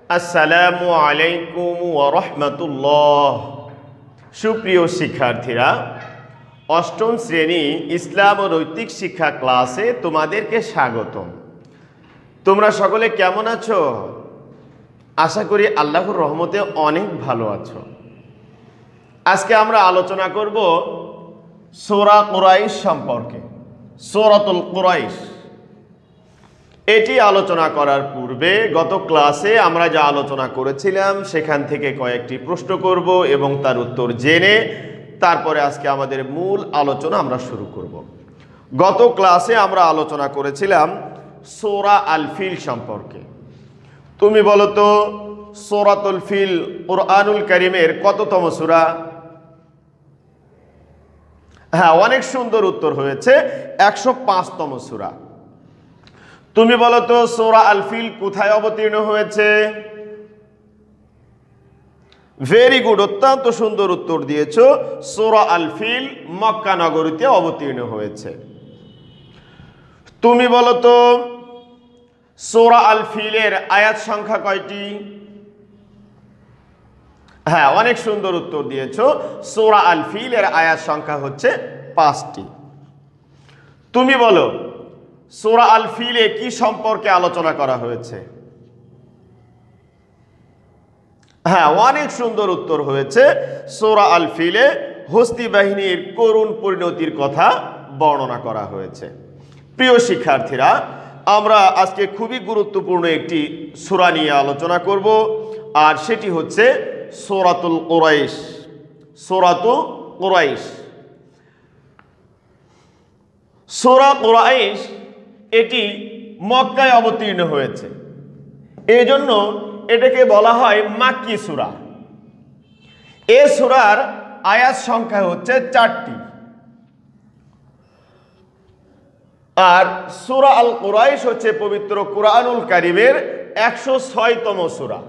আসসালামু আলাইকুম ওয়া রাহমাতুল্লাহ। সুপ্রিয় শিক্ষার্থীরা, অষ্টম শ্রেণী ইসলাম ও নৈতিক শিক্ষা ক্লাসে তোমাদেরকে স্বাগতম। তোমরা সকলে কেমন আছো? আশা করি আল্লাহর রহমতে অনেক ভালো আছো। আজকে আমরা আলোচনা করব সূরা কুরাইশ সম্পর্কে, সূরাতুল কুরাইশ। এটি আলোচনা করার পূর্বে গত ক্লাসে আমরা যা আলোচনা করেছিলাম সেখান থেকে কয়েকটি প্রশ্ন করব এবং তার উত্তর জেনে তারপরে আজকে আমাদের মূল আলোচনা আমরা শুরু করব। গত ক্লাসে আমরা আলোচনা করেছিলাম সূরা আল ফিল সম্পর্কে। তুমি বলো তো, সূরাতুল ফিল কুরআনুল কারীমের কততম সূরা? হ্যাঁ, অনেক সুন্দর উত্তর হয়েছে, 105তম সূরা। তুমি বলো তো, সূরা আল ফিল কোথায় অবতীর্ণ হয়েছে? ভেরি গুড, অত্যন্ত সুন্দর উত্তর দিয়েছো। সূরা আল ফিল মক্কা নগরীতে অবতীর্ণ হয়েছে। তুমি বলো তো, সূরা আল ফিলের আয়াত সংখ্যা কয়টি? হ্যাঁ, অনেক সুন্দর উত্তর দিয়েছো। সূরা আল ফিলের আয়াত সংখ্যা হচ্ছে 5টি। তুমি বলো, সূরা আল ফিলে কি সম্পর্কে আলোচনা করা হয়েছে? হ্যাঁ, অনেক সুন্দর উত্তর হয়েছে। সূরা আল ফিলে হস্তি বাহিনীর করুণ পরিণতির কথা বর্ণনা করা হয়েছে। প্রিয় শিক্ষার্থীরা, আমরা আজকে খুবই গুরুত্বপূর্ণ একটি সূরা নিয়ে আলোচনা করব, আর সেটি হচ্ছে সূরাতুল কুরাইশ। সূরাতুল কুরাইশ, সূরা কুরাইশ এটি মক্কায় অবতীর্ণ হয়েছে, এই জন্য এটাকে বলা হয় মাক্কি সূরা। এ সূরার আয়াত সংখ্যা হচ্ছে 4টি। আর সূরা আল কুরাইশ হচ্ছে পবিত্র কুরআনুল কারীমের 106তম সূরা।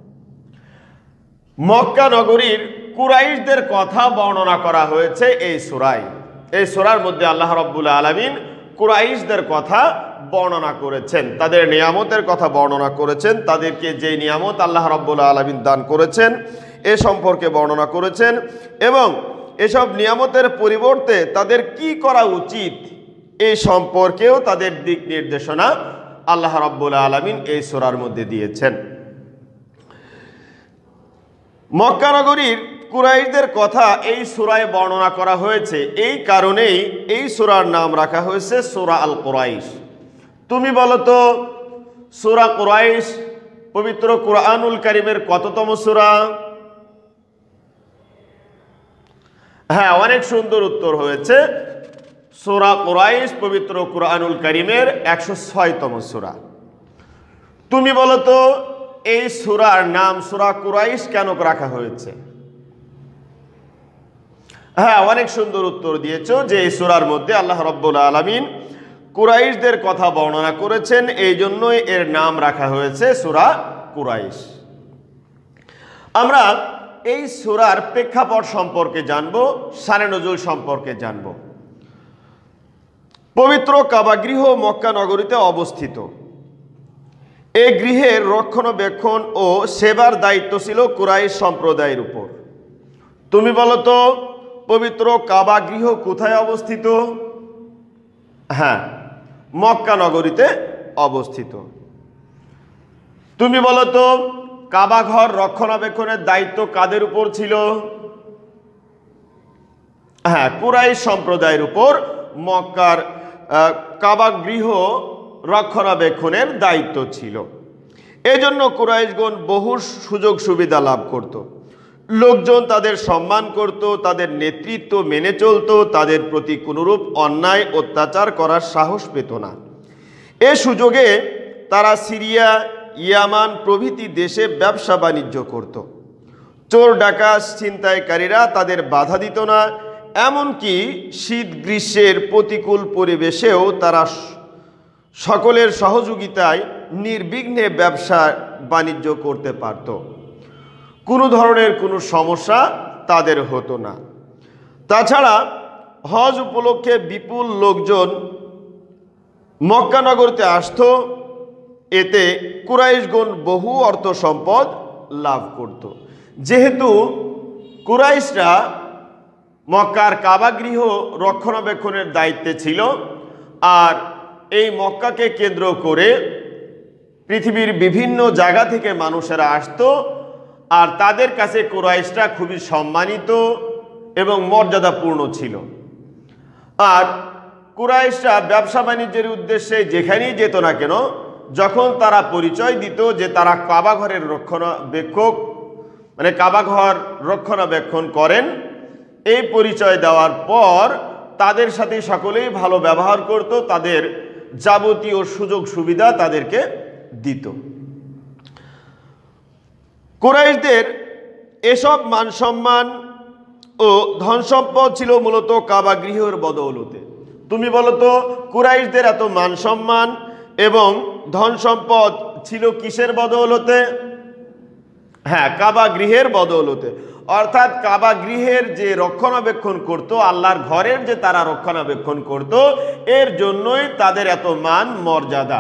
মক্কা নগরীর কুরাইশদের কথা বর্ণনা করা হয়েছে এই সূরায়। এই সূরার মধ্যে আল্লাহ রাব্বুল আলামিন কুরাইশদের কথা বর্ণনা করেছেন, তাদের নিয়ামতের কথা বর্ণনা করেছেন, তাদেরকে যে নিয়ামত আল্লাহ রাব্বুল আলামিন দান করেছেন এ সম্পর্কে বর্ণনা করেছেন, এবং এসব নিয়ামতের পরিবর্তে তাদের কি করা উচিত এই সম্পর্কেও তাদের দিক নির্দেশনা আল্লাহ রাব্বুল আলামিন এই সূরার মধ্যে দিয়েছেন। মক্কা নগরীর কুরাইশদের কথা এই সূরায় বর্ণনা করা হয়েছে, এই কারণেই এই সূরার নাম রাখা হয়েছে সূরা আল কুরাইশ। তুমি বলো তো, সূরা কুরাইশ পবিত্র কুরআনুল কারীমের কততম সূরা? হ্যাঁ, অনেক সুন্দর উত্তর হয়েছে। সূরা কুরাইশ পবিত্র কুরআনুল কারীমের 106তম সূরা। তুমি বলো তো, এই সূরার নাম সূরা কুরাইশ কেন রাখা হয়েছে? হ্যাঁ, অনেক সুন্দর উত্তর দিয়েছো যে এই সূরার মধ্যে আল্লাহ রাব্বুল আলামিন কুরাইশদের কথা বর্ণনা করেছেন, এই জন্যই এর নাম রাখা হয়েছে সূরা কুরাইশ। আমরা এই সূরার প্রেক্ষাপট সম্পর্কে জানব, শানে নজুল সম্পর্কে জানব। পবিত্র কাবা গৃহ মক্কা নগরীতে অবস্থিত। এই গৃহের রক্ষণাবেক্ষণ ও সেবার দায়িত্ব ছিল কুরাইশ সম্প্রদায়ের উপর। তুমি বলো তো, পবিত্র কাবা গৃহ কোথায় অবস্থিত? হ্যাঁ, মক্কা নগরীতে অবস্থিত। তুমি বলো তো, কাবা ঘর রক্ষণাবেক্ষণের দায়িত্ব কাদের উপর ছিল? হ্যাঁ, কুরাইশ সম্প্রদায়ের উপর মক্কার কাবা গৃহ রক্ষণাবেক্ষণের দায়িত্ব ছিল। এজন্য কুরাইশগণ বহু সুযোগ সুবিধা লাভ করত। লোকজন তাদের সম্মান করত, তাদের নেতৃত্ব মেনে চলত, তাদের প্রতি কোনরূপ অন্যায় অত্যাচার করার সাহস পেত না। এ সুযোগে তারা সিরিয়া, ইয়ামান প্রভৃতি দেশে ব্যবসা বাণিজ্য করত। চোর ডাকাত ছিনতাইকারীরা তাদের বাধা দিত না, এমনকি শীত গ্রীষ্মের প্রতিকূল পরিবেশেও তারা সকলের সহযোগিতায় নির্বিঘ্নে ব্যবসা বাণিজ্য করতে পারত। কোনো ধরনের কোনো সমস্যা তাদের হতো না। তাছাড়া হজ উপলক্ষে বিপুল লোকজন মক্কা নগরীতে আসতো, এতে কুরাইশগণ বহু অর্থ সম্পদ লাভ করত। যেহেতু কুরাইশরা মক্কার কাবাগৃহ রক্ষণাবেক্ষণের দায়িত্বে ছিল, আর এই মক্কাকে কেন্দ্র করে পৃথিবীর বিভিন্ন জায়গা থেকে মানুষেরা আসতো, আর তাদের কাছে কুরাইশরা খুবই সম্মানিত এবং মর্যাদাপূর্ণ ছিল। আর কুরাইশরা ব্যবসা বাণিজ্যের উদ্দেশ্যে যেখানেই যেত না কেন, যখন তারা পরিচয় দিত যে তারা কাবাঘরের রক্ষণাবেক্ষক, মানে কাবাঘর রক্ষণাবেক্ষণ করেন, এই পরিচয় দেওয়ার পর তাদের সাথে সকলেই ভালো ব্যবহার করত, তাদের যাবতীয় সুযোগ সুবিধা তাদেরকে দিত। কুরাইশদের এসব মান সম্মান ও ধন সম্পদ ছিল মূলত কাবাগৃহের বদৌলতে। তুমি বলো তো, কুরাইশদের এত মান সম্মান এবং ধন সম্পদ ছিল কিসের বদৌলতে? হ্যাঁ, কাবাগৃহের বদৌলতে। অর্থাৎ কাবাগৃহের যে রক্ষণাবেক্ষণ করত, আল্লাহর ঘরের যে তারা রক্ষণাবেক্ষণ করত, এর জন্যই তাদের এত মান মর্যাদা।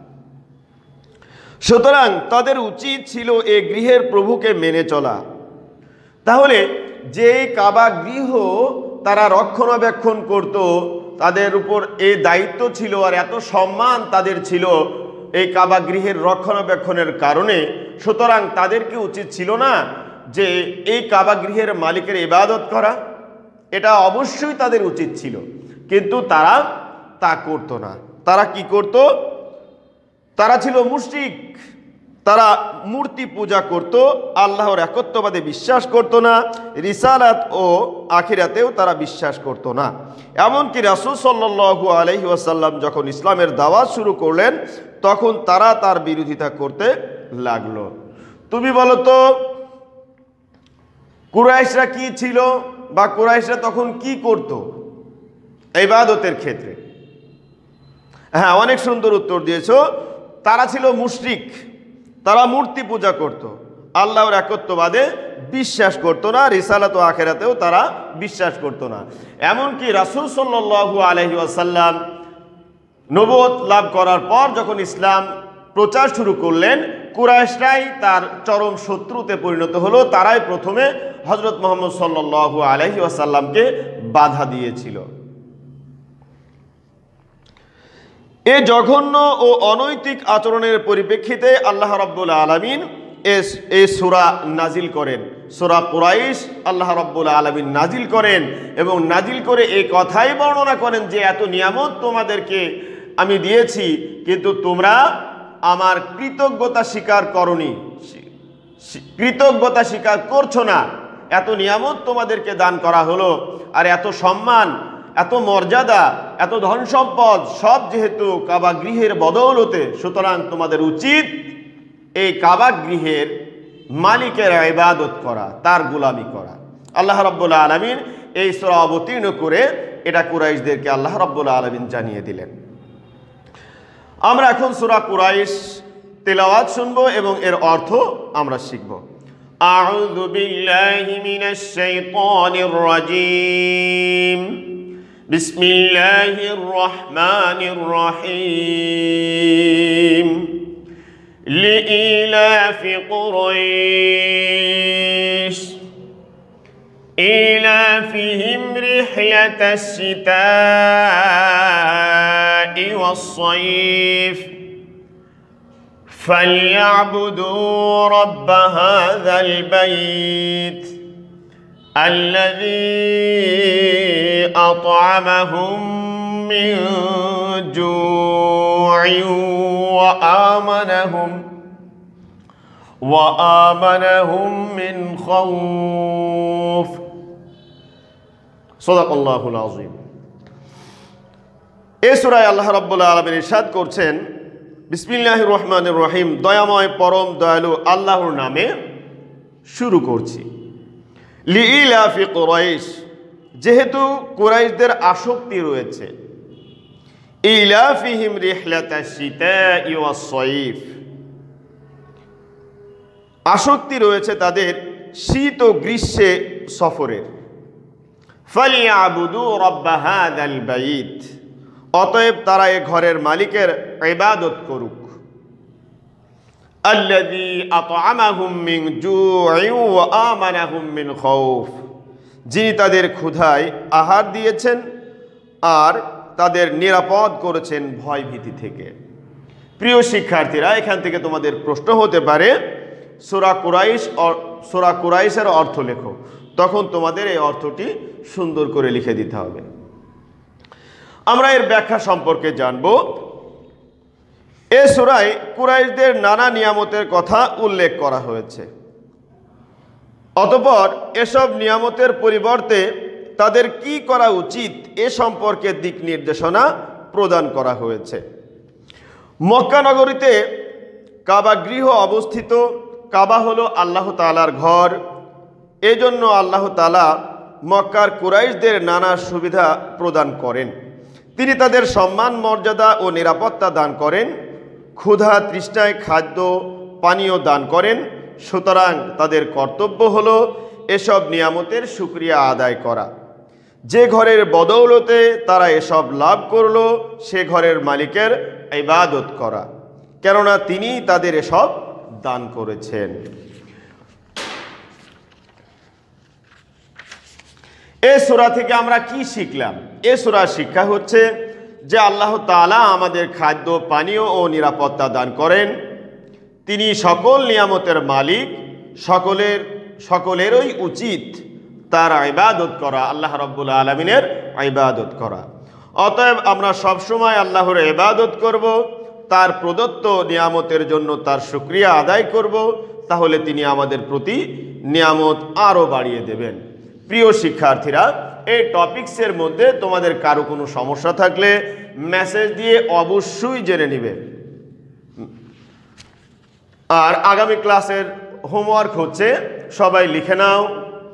সুতরাং তাদের উচিত ছিল এই গৃহের প্রভুকে মেনে চলা। তাহলে যে কাবাগৃহ তারা রক্ষণাবেক্ষণ করত, তাদের উপর এই দায়িত্ব ছিল আর এত সম্মান তাদের ছিল এই কাবাগৃহের রক্ষণাবেক্ষণের কারণে, সুতরাং তাদেরকে উচিত ছিল না যে এই কাবাগৃহের মালিকের ইবাদত করা? এটা অবশ্যই তাদের উচিত ছিল, কিন্তু তারা তা করত না। তারা কি করত? তারা ছিল মুশরিক, তারা মূর্তি পূজা করত, আল্লাহর একত্ববাদে বিশ্বাস করত না, রিসালাত ও আখিরাতেও তারা বিশ্বাস করত না। এমনকি রাসূল সাল্লাল্লাহু আলাইহি ওয়াসাল্লাম যখন ইসলামের দাওয়াত শুরু করলেন, তখন তারা তার বিরোধিতা করতে লাগলো। তুমি বলো তো, কুরাইশরা কি ছিল, বা কুরাইশরা তখন কি করত ইবাদতের ক্ষেত্রে? হ্যাঁ, অনেক সুন্দর উত্তর দিয়েছো। তারা ছিল মুশরিক, তারা মূর্তি পূজা করত, আল্লাহর একত্ববাদে বিশ্বাস করত না, রিসালাত ও আখিরাতেও তারা বিশ্বাস করত না। এমনকি রাসূল সাল্লাল্লাহু আলাইহি ওয়াসাল্লাম নবুয়ত লাভ করার পর যখন ইসলাম প্রচার শুরু করলেন, কুরাইশরাই তার চরম শত্রুতে পরিণত হলো। তারাই প্রথমে হযরত মুহাম্মদ সাল্লাল্লাহু আলাইহি ওয়াসাল্লামকে বাধা দিয়েছিল। এই জঘন্য ও অনৈতিক আচরণের পরিপ্রেক্ষিতে আল্লাহ রাব্বুল আলামিন এই সূরা নাজিল করেন, সূরা কুরাইশ আল্লাহ রাব্বুল আলামিন নাজিল করেন, এবং নাজিল করে এই কথাই বর্ণনা করেন যে এত নিয়ামত তোমাদেরকে আমি দিয়েছি, কিন্তু তোমরা আমার কৃতজ্ঞতা স্বীকার করনি, কৃতজ্ঞতা স্বীকার করছো না। এত নিয়ামত তোমাদেরকে দান করা হলো, আর এত সম্মান, এত মর্যাদা, এত ধন সম্পদ সব যেহেতু কাবাগৃহের বদৌলতে, সুতরাং তোমাদের উচিত এই কাবাগৃহের মালিকের ইবাদত করা, তার গোলামি করা। আল্লাহ রাব্বুল আলামিন এই সূরা অবতীর্ণ করে এটা কুরাইশদেরকে আল্লাহ রাব্বুল আলামিন জানিয়ে দিলেন। আমরা এখন সূরা কুরাইশ তেলাওয়াত শুনব এবং এর অর্থ আমরা শিখব। আউযু বিল্লাহি মিনাশ শাইতানির রাজীম। বিসমিল্লাহির রহমানির রহিম। লিইলাফি কুরাইশ إيلافهم رحلة الشتاء والصيف فليعبدوا رب هذا البيت الذي أطعمهم من جوع وآمنهم من خوف সাদাকাল্লাহুল আযীম। এই সূরায় আল্লাহ রাব্বুল আলামিন ইরশাদ করছেন, বিসমিল্লাহির রহমানির রহিম, দয়াময় পরম দয়ালু আল্লাহর নামে শুরু করছি। লিইলাফি কুরাইশ, যেহেতু কুরাইশদের আসক্তি রয়েছে, ইলাফিহিম রিহলাতাশ শিতাই ওয়াস সাইফ, আসক্তি রয়েছে তাদের শীত ও গ্রীষ্মে সফরের। ফালিয়াবুদু রাব্ব হাযাল বাইত, অতএব তারা এ ঘরের মালিকের ইবাদত করুক। আল্লাযী আত'আমাহুম মিন জু'ইন ওয়া আমানাহুম মিন খাউফ, যিনি তাদের ক্ষুধায় আহার দিয়েছেন আর তাদের নিরাপদ করেছেন ভয় ভীতি থেকে। প্রিয় শিক্ষার্থীরা, এখান থেকে তোমাদের প্রশ্ন হতে পারে সূরা কুরাইশের অর্থ লেখো। তখন তোমাদের এই অর্থটি সুন্দর করে লিখে দিতে হবে। আমরা এর ব্যাখ্যা সম্পর্কে জানব। এ সূরায় কুরাইশদের নানা নিয়ামতের কথা উল্লেখ করা হয়েছে। অতঃপর এসব নিয়ামতের পরিবর্তে তাদের কি করা উচিত এ সম্পর্কে দিক নির্দেশনা প্রদান করা হয়েছে। মক্কা নগরীতে কাবা গৃহ অবস্থিত। কাবা হলো আল্লাহ তাআলার ঘর। এজন্য আল্লাহ তাআলা মক্কার কুরাইশদের নানা সুবিধা প্রদান করেন। তিনি তাদের সম্মান মর্যাদা ও নিরাপত্তা দান করেন। ক্ষুধা তৃষ্ণায় খাদ্য পানীয় দান করেন। সুতরাং তাদের কর্তব্য হলো এসব নিয়ামতের শুকরিয়া আদায় করা। যে ঘরের বদৌলতে তারা এসব লাভ করল সে ঘরের মালিকের ইবাদত করা, কেননা তিনি তাদের এসব দান করেছেন। এ সূরা থেকে আমরা কি শিখলাম? এ সূরার শিক্ষা হচ্ছে যে আল্লাহ তাআলা আমাদের খাদ্য পানীয় ও নিরাপত্তা দান করেন। তিনি সকল নিয়ামতের মালিক। সকলেরই উচিত তার ইবাদত করা, আল্লাহ রাব্বুল আলামিনের ইবাদত করা। অতএব আমরা সবসময় আল্লাহর ইবাদত করব, তার প্রদত্ত নিয়ামতের জন্য তার শুকরিয়া আদায় করব, তাহলে তিনি আমাদের প্রতি নিয়ামত আরও বাড়িয়ে দেবেন। প্রিয় শিক্ষার্থীরা, এই টপিকসের মধ্যে তোমাদের কারো কোনো সমস্যা থাকলে মেসেজ দিয়ে অবশ্যই জেনে নিবে। আর আগামী ক্লাসের হোমওয়ার্ক হচ্ছে সবাই লিখে নাও।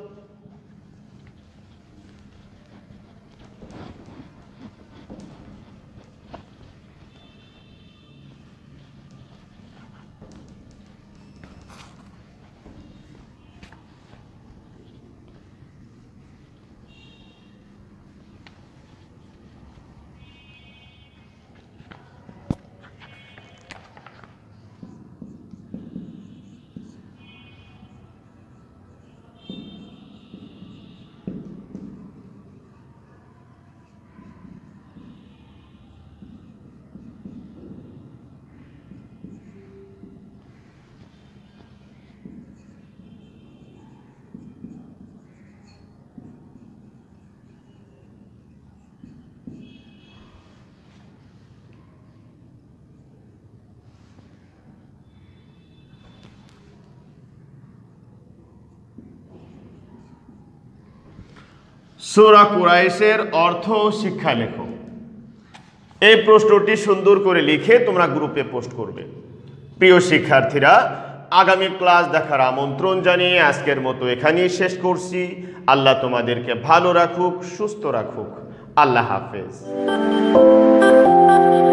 সূরা কুরাইশের অর্থ শিক্ষা লেখো। এই প্রশ্নটি সুন্দর করে লিখে তোমরা গ্রুপে পোস্ট করবে। প্রিয় শিক্ষার্থীরা, আগামী ক্লাস দেখার আমন্ত্রণ জানিয়ে আজকের মতো এখানেই শেষ করছি। আল্লাহ তোমাদেরকে ভালো রাখুক, সুস্থ রাখুক। আল্লাহ হাফেজ।